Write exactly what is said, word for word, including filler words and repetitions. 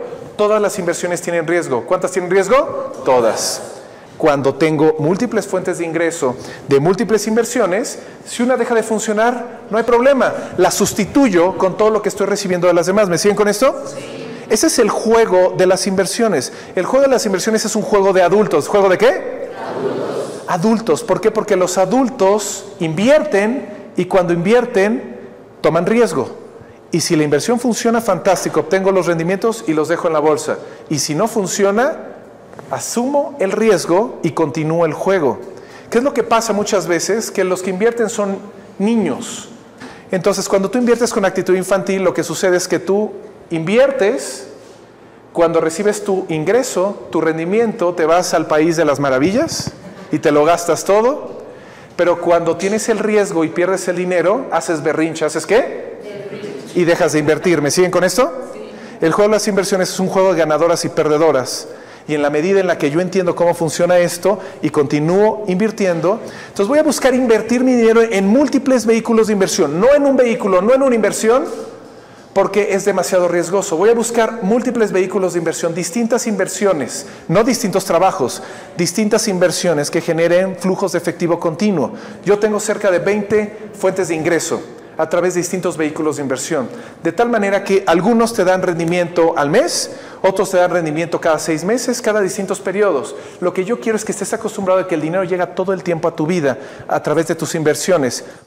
Todas las inversiones tienen riesgo. ¿Cuántas tienen riesgo? Todas. Cuando tengo múltiples fuentes de ingreso de múltiples inversiones, si una deja de funcionar, no hay problema. La sustituyo con todo lo que estoy recibiendo de las demás. ¿Me siguen con esto? Sí. Ese es el juego de las inversiones. El juego de las inversiones es un juego de adultos. ¿Juego de qué? Adultos. Adultos. ¿Por qué? Porque los adultos invierten y cuando invierten, toman riesgo. Y si la inversión funciona, fantástico. Obtengo los rendimientos y los dejo en la bolsa. Y si no funciona, asumo el riesgo y continúo el juego. ¿Qué es lo que pasa muchas veces? Que los que invierten son niños. Entonces, cuando tú inviertes con actitud infantil, lo que sucede es que tú inviertes, cuando recibes tu ingreso, tu rendimiento, te vas al país de las maravillas y te lo gastas todo, pero cuando tienes el riesgo y pierdes el dinero, haces berrinche. ¿Haces qué? Y dejas de invertir. ¿Me siguen con esto? Sí. El juego de las inversiones es un juego de ganadoras y perdedoras. Y en la medida en la que yo entiendo cómo funciona esto y continúo invirtiendo, entonces voy a buscar invertir mi dinero en múltiples vehículos de inversión, no en un vehículo, no en una inversión, porque es demasiado riesgoso. Voy a buscar múltiples vehículos de inversión, distintas inversiones, no distintos trabajos, distintas inversiones que generen flujos de efectivo continuo. Yo tengo cerca de veinte fuentes de ingreso a través de distintos vehículos de inversión, de tal manera que algunos te dan rendimiento al mes, otros te dan rendimiento cada seis meses, cada distintos periodos. Lo que yo quiero es que estés acostumbrado a que el dinero llega todo el tiempo a tu vida a través de tus inversiones.